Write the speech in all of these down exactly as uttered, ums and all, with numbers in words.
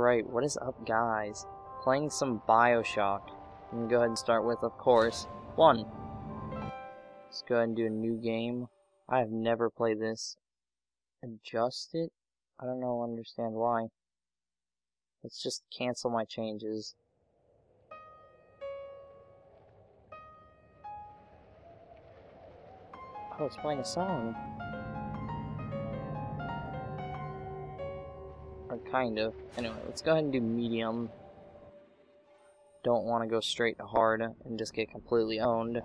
Alright, what is up, guys? Playing some BioShock. I'm gonna go ahead and start with, of course, one. Let's go ahead and do a new game. I have never played this. Adjust it? I don't know, understand why. Let's just cancel my changes. Oh, it's playing a song. Or kind of. Anyway, let's go ahead and do medium. Don't want to go straight to hard and just get completely owned.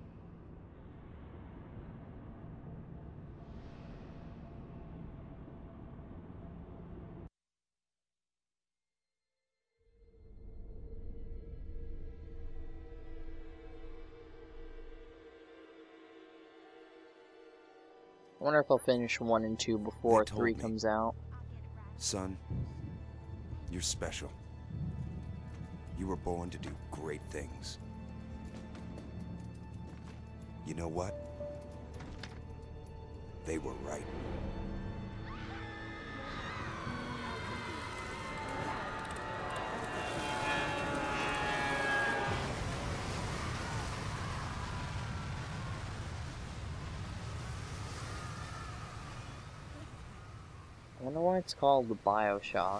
I wonder if I'll finish one and two before three comes out. Son, you're special. You were born to do great things. You know what? They were right. I wonder why it's called the BioShock.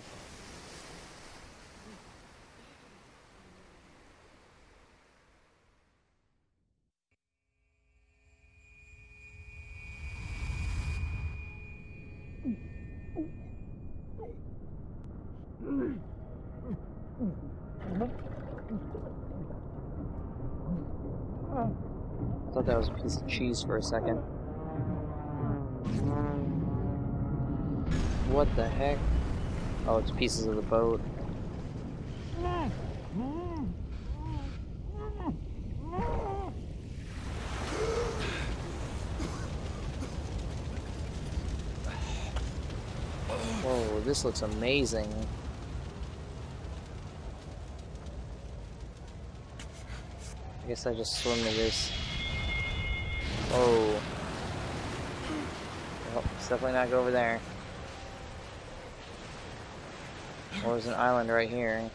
I thought that was a piece of cheese for a second. What the heck? Oh, it's pieces of the boat. Whoa, this looks amazing. I guess I just swim to this. Oh. Well, let's definitely not go over there. Oh, there's an island right here.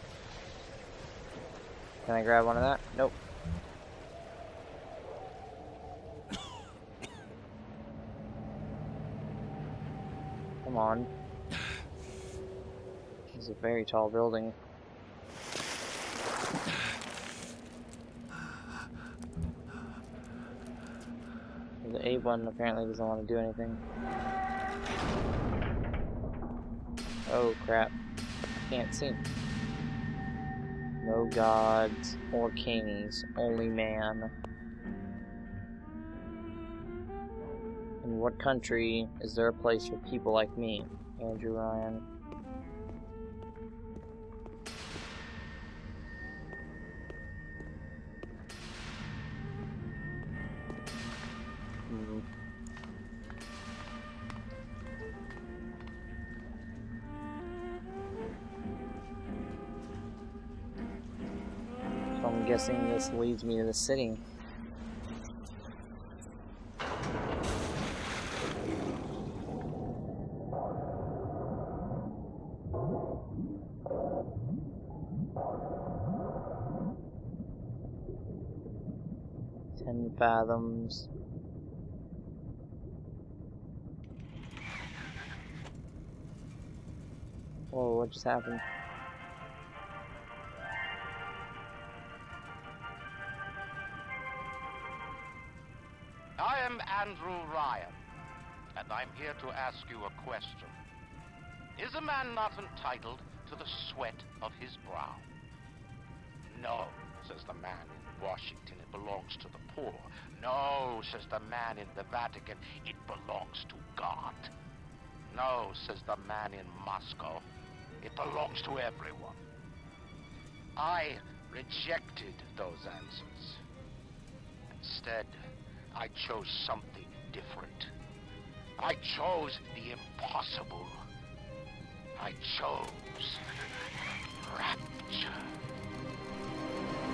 Can I grab one of that? Nope. Come on. This is a very tall building. The A button apparently doesn't want to do anything. Oh crap. Can't see. No gods or kings, only man. In what country is there a place for people like me? Andrew Ryan. Hmm. So I'm guessing this leads me to the city. Ten fathoms. Whoa, what just happened? I am Andrew Ryan, and I'm here to ask you a question. Is a man not entitled to the sweat of his brow? No, says the man in Washington, it belongs to the poor. No, says the man in the Vatican, it belongs to God. No, says the man in Moscow, it belongs to everyone. I rejected those answers. Instead, I chose something different. I chose the impossible. I chose rapture.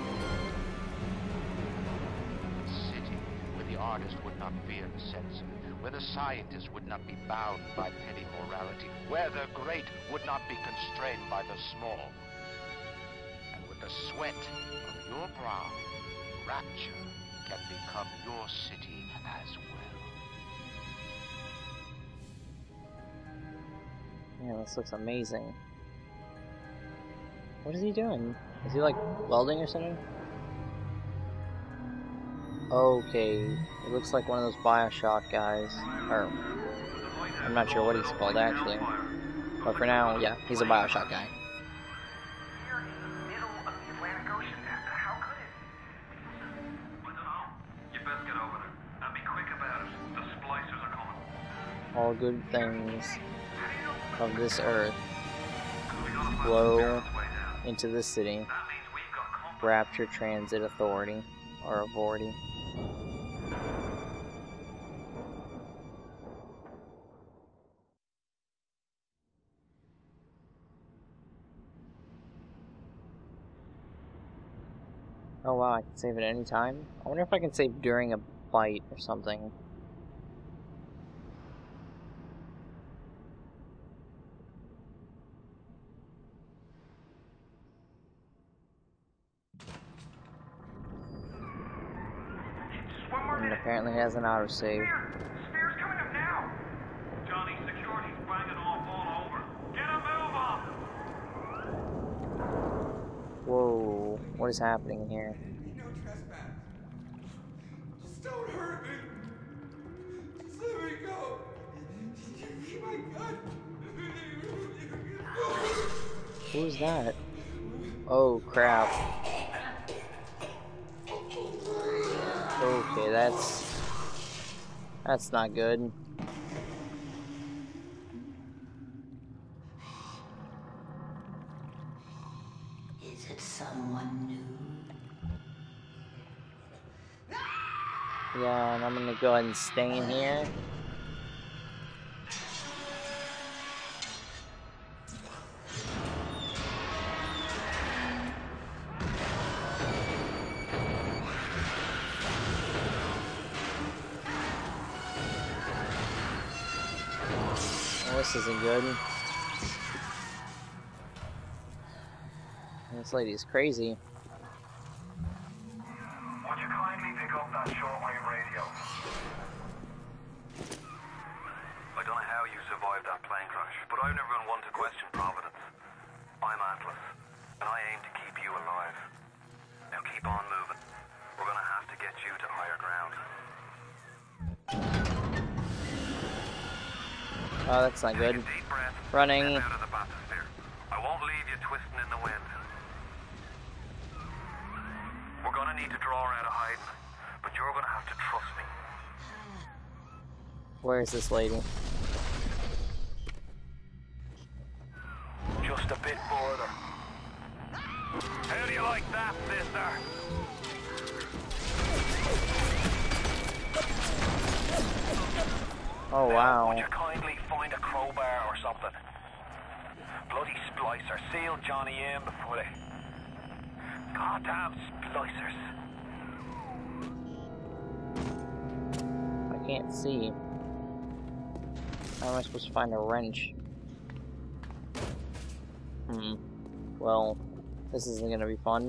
A city where the artist would not fear the censor, where the scientists would not be bound by petty morality, where the great would not be constrained by the small. And with the sweat of your brow, Rapture can become your city as well. Man, this looks amazing. What is he doing? Is he like welding or something? Okay, it looks like one of those BioShock guys. Or, I'm not sure what he's called actually. But for now, yeah, he's a BioShock guy. All good things of this earth flow into the city. Rapture Transit Authority, or Authority. Oh wow, I can save at any time? I wonder if I can save during a fight or something. And apparently it has an autosave. Spear's coming up now. Johnny, security's banging off all over. Get a move on. Whoa, what is happening here? No trespass. Just don't hurt me. Just let me go. You my gun. Who's that? Oh crap. Okay, that's that's not good. Is it someone new? Yeah, and I'm gonna go ahead and stay in here. This isn't good. This lady is crazy. Would you kindly pick up that shortwave radio? I don't know how you survived that plane crash, but I've never been one to question Providence. I'm Atlas, and I aim to keep you alive. Now keep on moving. We're gonna have to get you to higher ground. Oh, that's not good. Take a deep breath. Running. Step out of the bathysphere. I won't leave you twisting in the wind. We're gonna need to draw her out of hiding, but you're gonna have to trust me. Where is this lady? Just a bit further. How do you like that, sister? Oh Now, wow. would you kindly find a crowbar or something? Bloody splicer. Seal Johnny in before they... Goddamn splicers. I can't see. How am I supposed to find a wrench? Hmm. Well, this isn't gonna be fun.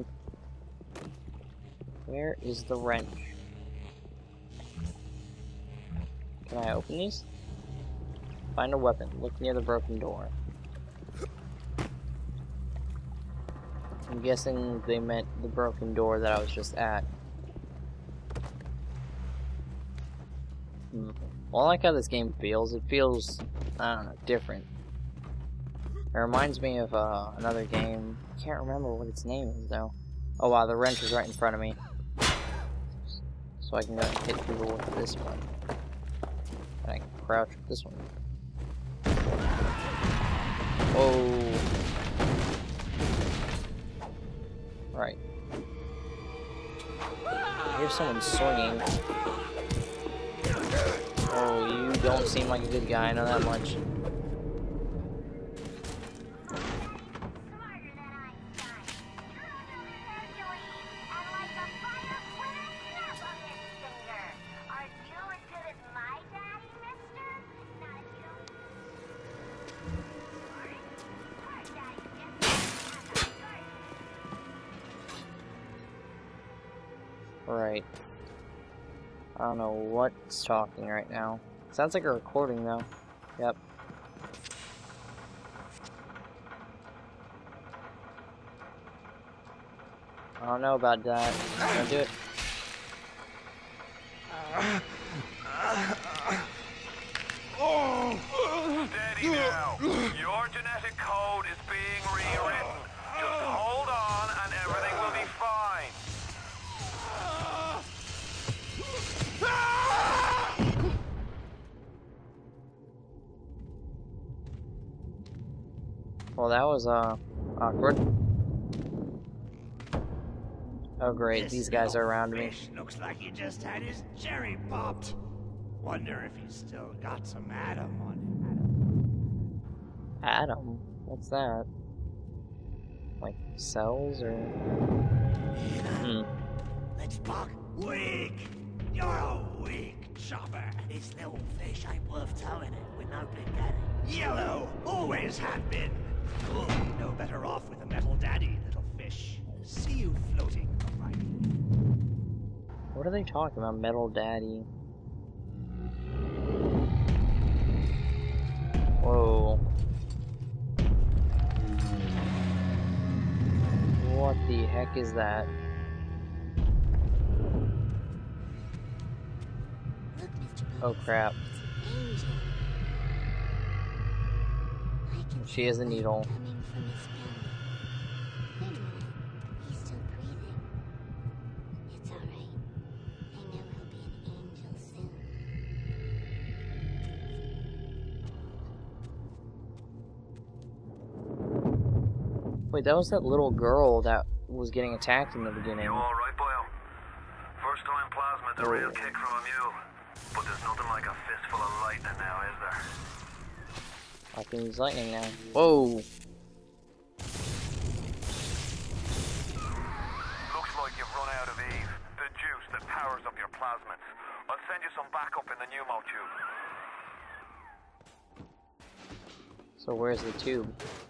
Where is the wrench? Can I open these? Find a weapon. Look near the broken door. I'm guessing they meant the broken door that I was just at. Hmm. Well, I like how this game feels. It feels, I don't know, different. It reminds me of uh, another game. I can't remember what its name is, though. Oh wow, the wrench is right in front of me. So I can go and hit people with this one. And I can crouch with this one. Whoa. Right. I hear someone swinging. Oh, you don't seem like a good guy, I know that much. Are you as good as my daddy, Right. I don't know what's talking right now. Sounds like a recording though. Yep. I don't know about that. Don't do it. Steady now. Your genetic code is being rewritten. Just hold on and everything will be fine. Well, that was uh awkward. Oh great, This these guys are little around me. fish looks like he just had his cherry popped. Wonder if he's still got some Adam on him. Adam? What's that? Like cells or? Hmm. Let's talk weak. You're a weak chopper. This little fish ain't worth towing it with no big daddy. Yellow always have been. You'll be no better off with a metal daddy, little fish. See you floating alright. What are they talking about? Metal Daddy? Whoa. What the heck is that? Look, Mister Oh crap. It's an angel. I can She has a needle. coming from his belly. Wait a minute. He's still breathing. It's all right. I know he'll be an angel soon. Wait, that was that little girl that was getting attacked in the beginning. You alright, boyo? First time plasmid's a real kick from a mule. But there's nothing like a fistful of lightning now, is there? I can use lightning now. Whoa! Looks like you've run out of Eve, the juice that powers up your plasmids. I'll send you some backup in the pneumo tube. So where's the tube?